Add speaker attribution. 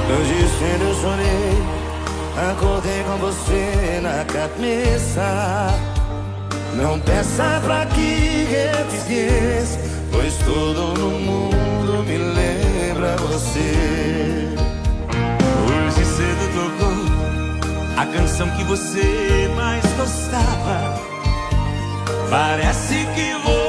Speaker 1: Hoje cedo eu chorei, acordei com você na cabeça. Não peça pra que eu te esqueça, pois tudo no mundo me lembra você.
Speaker 2: Hoje cedo tocou a canção que você mais gostava. Parece que você